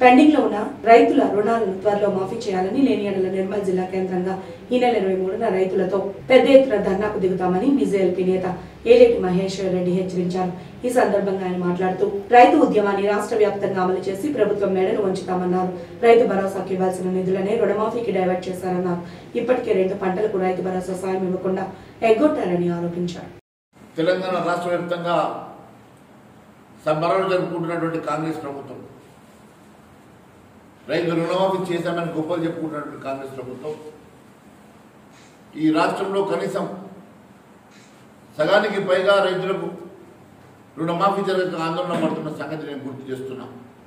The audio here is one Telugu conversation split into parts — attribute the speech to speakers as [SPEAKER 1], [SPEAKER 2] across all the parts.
[SPEAKER 1] పెండింగ్ లో ఉన్న రైతుల రుణాలను త్వరలో మాఫీ చేయాలని లేనియడల నిర్మల్ జిల్లా కేంద్రంగా ఈ నెల 23న రైతులతో పెద్ద ఎత్తున ధర్నాకు దిగుతామని బీజేపీ నేత ఏలేటి మహేశ్వర్ రెడ్డి హెచ్చరించారు. ఈ సందర్భంగా ఆయన మాట్లాడుతూ రైతు ఉద్యమాన్ని రాష్ట్ర వ్యాప్తంగా అమలు చేసి ప్రభుత్వం మెడలు వంచుతామన్నారు. రైతు భరోసాకు ఇవ్వాల్సిన నిధులనే రుణమాఫీకి డైవర్ట్ చేశారన్నారు. ఇప్పటికే 2 పంటలకు రైతు భరోసా సాయం ఇవ్వకుండా ఎగ్గొట్టారని ఆరోపించారు.
[SPEAKER 2] తెలంగాణ రాష్ట్ర వ్యాప్తంగా సంబరాలు జరుపుకుంటున్నటువంటి కాంగ్రెస్ ప్రభుత్వం, రైతు రుణమాఫీ చేశామని గొప్పలు చెప్పుకుంటున్నటువంటి కాంగ్రెస్ ప్రభుత్వం ఈ రాష్ట్రంలో కనీసం సగానికి పైగా రైతులకు రుణమాఫీ జరగక ఆందోళన పడుతున్న సంగతి నేను గుర్తు చేస్తున్నా.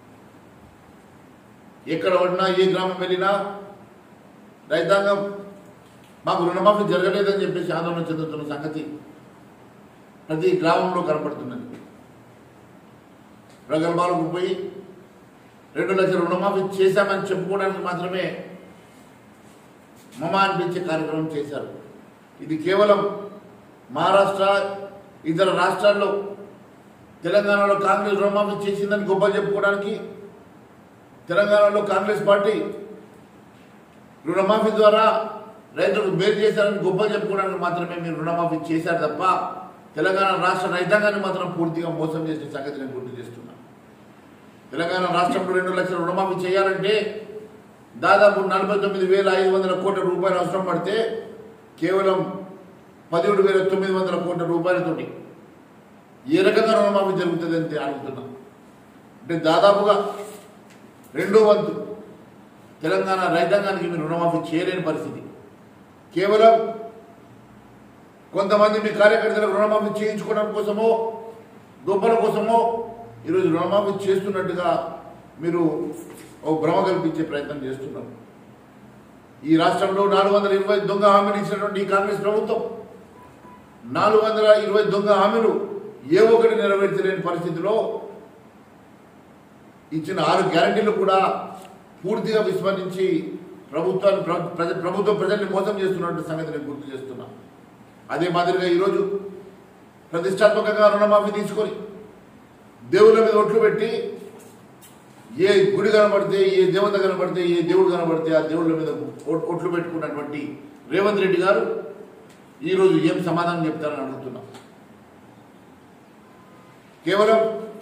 [SPEAKER 2] ఎక్కడ పడినా ఏ గ్రామం వెళ్ళినా రైతాంగం మాకు రుణమాఫీ జరగలేదని చెప్పేసి ఆందోళన చెందుతున్న సంగతి ప్రతి గ్రామంలో కనపడుతున్నది. ప్రగల్భాలకు పోయి 2 లక్షల రుణమాఫీ చేశామని చెప్పుకోవడానికి మాత్రమే మమ అనిపించే కార్యక్రమం చేశారు. ఇది కేవలం మహారాష్ట్ర ఇతర రాష్ట్రాల్లో తెలంగాణలో కాంగ్రెస్ రుణమాఫీ చేసిందని గొప్పలు చెప్పుకోవడానికి, తెలంగాణలో కాంగ్రెస్ పార్టీ రుణమాఫీ ద్వారా రైతులకు మేలు చేశారని గొప్పలు చెప్పుకోవడానికి మాత్రమే మీరు రుణమాఫీ చేశారు తప్ప తెలంగాణ రాష్ట్ర రైతాంగాన్ని మాత్రం పూర్తిగా మోసం చేసే సంగతి నేను గుర్తు చేస్తున్నా. తెలంగాణ రాష్ట్రంలో 2 లక్షల రుణమాఫీ చేయాలంటే దాదాపు 49,500 కోట్ల రూపాయలు అవసరం పడితే కేవలం 17,900 కోట్ల రూపాయలతోటి ఏ రకంగా రుణమాఫీ జరుగుతుందని అడుగుతున్నా. అంటే దాదాపుగా 2వ వంతు తెలంగాణ రైతాంగానికి మీరు రుణమాఫీ చేయలేని పరిస్థితి. కేవలం కొంతమంది మీ కార్యకర్తలకు రుణమాఫీ చేయించుకోవడం కోసమో దొబ్బల కోసమో ఈరోజు రుణమాఫీ చేస్తున్నట్టుగా మీరు ఒక భ్రమ కల్పించే ప్రయత్నం చేస్తున్నారు. ఈ రాష్ట్రంలో 420 దొంగ హామీలు ఇచ్చినటువంటి ఈ కాంగ్రెస్ ప్రభుత్వం 420 దొంగ హామీలు ఏ ఒక్కటి నెరవేర్చలేని పరిస్థితిలో ఇచ్చిన 6 గ్యారంటీలు కూడా పూర్తిగా విస్మరించి ప్రభుత్వం ప్రజల్ని మోసం చేస్తున్నటువంటి సంగతి నేను గుర్తు చేస్తున్నా. అదే మాదిరిగా ఈరోజు ప్రతిష్టాత్మకంగా రుణమాఫీ తీసుకొని దేవుళ్ళ మీద ఒట్లు పెట్టి ఏ గుడి కనబడితే, ఏ దేవత కనబడితే, ఏ దేవుడు కనబడితే ఆ దేవుళ్ళ మీద ఒట్లు పెట్టుకున్నటువంటి రేవంత్ రెడ్డి గారు ఈరోజు ఏం సమాధానం చెప్తారని అడుగుతున్నా. కేవలం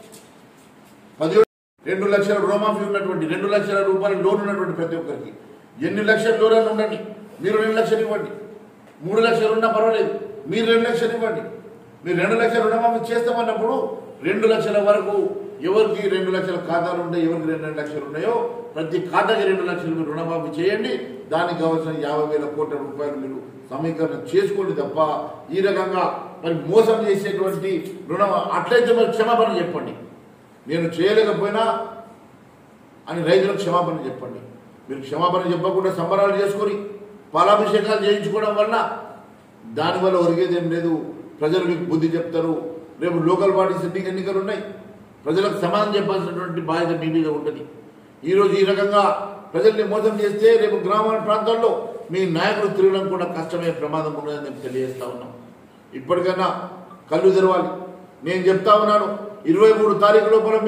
[SPEAKER 2] 2 లక్షల రుణమాఫీ ఉన్నటువంటి 2 లక్షల రూపాయల లోన్ ఉన్నటువంటి ప్రతి ఒక్కరికి ఎన్ని లక్షల లోన్ అని ఉండండి, మీరు 2 లక్షలు ఇవ్వండి. 3 లక్షలు ఉన్నా పర్వాలేదు, మీరు 2 లక్షలు ఇవ్వండి. మీరు 2 లక్షల రుణమాఫీ చేస్తామన్నప్పుడు 2 లక్షల వరకు ఎవరికి 2 లక్షల ఖాతాలు ఉంటాయి, ఎవరికి 2 లక్షలు ఉన్నాయో ప్రతి ఖాతాకి 2 లక్షలు మీరు రుణమాఫీ చేయండి. దానికి కావాల్సిన 50,000 కోట్ల రూపాయలు మీరు సమీకరణ చేసుకోండి తప్ప ఈ రకంగా మరి మోసం చేసేటువంటి అట్లయితే మరి క్షమాపణ చెప్పండి. నేను చేయలేకపోయినా అని రైతులకు క్షమాపణ చెప్పండి. మీరు క్షమాపణ చెప్పకుండా సంబరాలు చేసుకొని పాలాభిషేకాలు చేయించుకోవడం వల్ల దానివల్ల ఒరిగేది ఏం లేదు. ప్రజలు మీకు బుద్ధి చెప్తారు. రేపు లోకల్ బాడీస్ ఎన్నికలు ఉన్నాయి, ప్రజలకు సమాధానం చెప్పాల్సినటువంటి బాధ్యత మీ మీద ఉంటుంది. ఈరోజు ఈ రకంగా ప్రజల్ని మోసం చేస్తే రేపు గ్రామాల ప్రాంతాల్లో మీ నాయకులు తిరగడం కూడా కష్టమయ్యే ప్రమాదం ఉన్నదని నేను తెలియజేస్తా ఉన్నాం. ఇప్పటికైనా కళ్ళు తెరవాలి. నేను చెప్తా ఉన్నాను, 23 తారీఖు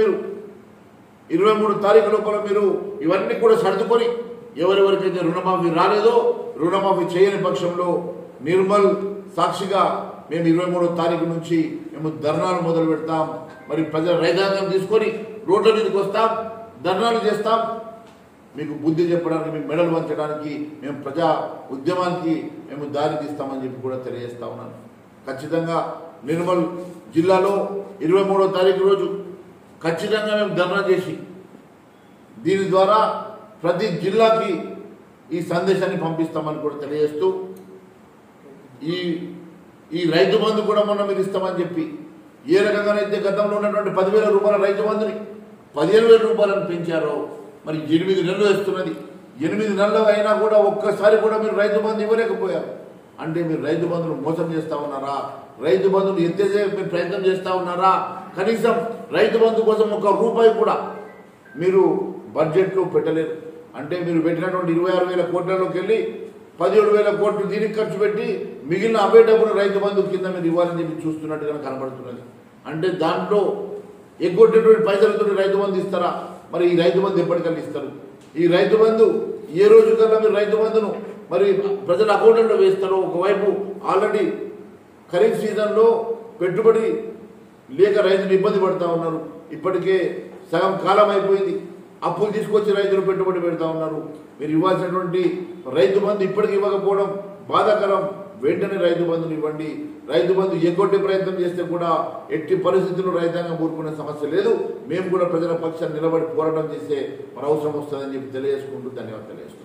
[SPEAKER 2] లోపల మీరు ఇవన్నీ కూడా సర్దుకొని ఎవరెవరికైతే రుణమాఫీ రాలేదో రుణమాఫీ చేయని పక్షంలో నిర్మల్ సాక్షిగా మేము 23వ తారీఖు నుంచి మేము ధర్నాలు మొదలు పెడతాం. మరి ప్రజల రైతాంగం తీసుకొని రోడ్ల మీదకి వస్తాం, ధర్నాలు చేస్తాం. మీకు బుద్ధి చెప్పడానికి, మీకు మెడలు వంచడానికి, మేము ప్రజా ఉద్యమానికి మేము దారి తీస్తామని చెప్పి కూడా తెలియజేస్తా ఉన్నాను. ఖచ్చితంగా నిర్మల్ జిల్లాలో 23వ తారీఖు రోజు ఖచ్చితంగా మేము ధర్నా చేసి దీని ద్వారా ప్రతి జిల్లాకి ఈ సందేశాన్ని పంపిస్తామని కూడా తెలియజేస్తూ ఈ రైతు బంధు కూడా మొన్న మీరు ఇస్తామని చెప్పి ఏ రకంగానైతే గతంలో ఉన్నటువంటి 10,000 రూపాయల రైతు బంధుని 15,000 రూపాయలను పెంచారో మరి 8 నెలలు వేస్తున్నది. 8 నెలలు అయినా కూడా ఒక్కసారి కూడా మీరు రైతు బంధు ఇవ్వలేకపోయారు. అంటే మీరు రైతు బంధును మోసం చేస్తా ఉన్నారా? రైతు బంధును ఎత్తేసే మీరు ప్రయత్నం చేస్తా ఉన్నారా? కనీసం రైతు బంధు కోసం 1 రూపాయి కూడా మీరు బడ్జెట్లో పెట్టలేరు. అంటే మీరు పెట్టినటువంటి 26,000 కోట్లలోకి వెళ్ళి 17,000 కోట్లు దీనికి ఖర్చు పెట్టి మిగిలిన అవే డబ్బులు రైతు బంధు కింద మీరు ఇవ్వాలని చెప్పి చూస్తున్నట్టుగా కనబడుతున్నది. అంటే దాంట్లో ఎగ్గొట్టేటువంటి పైసలతో రైతు బంధు ఇస్తారా? మరి ఈ రైతు బంధు ఎప్పటికల్లా ఇస్తారు? ఈ రైతు బంధు ఏ రోజు కల్లా మీరు రైతు బంధును మరి ప్రజల అకౌంట్లో వేస్తారు? ఒకవైపు ఆల్రెడీ ఖరీఫ్ సీజన్లో పెట్టుబడి లేక రైతులు ఇబ్బంది పడుతూ ఉన్నారు. ఇప్పటికే సగం కాలం అయిపోయింది. అప్పులు తీసుకొచ్చి రైతులు పెట్టుబడి పెడతా ఉన్నారు. మీరు ఇవ్వాల్సినటువంటి రైతు బంధు ఇప్పటికి ఇవ్వకపోవడం బాధాకరం. వెంటనే రైతు బంధుని ఇవ్వండి. రైతు బంధు ఎగ్గొట్టే ప్రయత్నం చేస్తే కూడా ఎట్టి పరిస్థితుల్లో రైతాంగం ఊరుకునే సమస్య లేదు. మేము కూడా ప్రజల పక్షాన్ని నిలబడి పోరాటం చేస్తే మన అవసరం వస్తుందని చెప్పి తెలియజేసుకుంటూ ధన్యవాదాలు తెలియజేస్తున్నాం.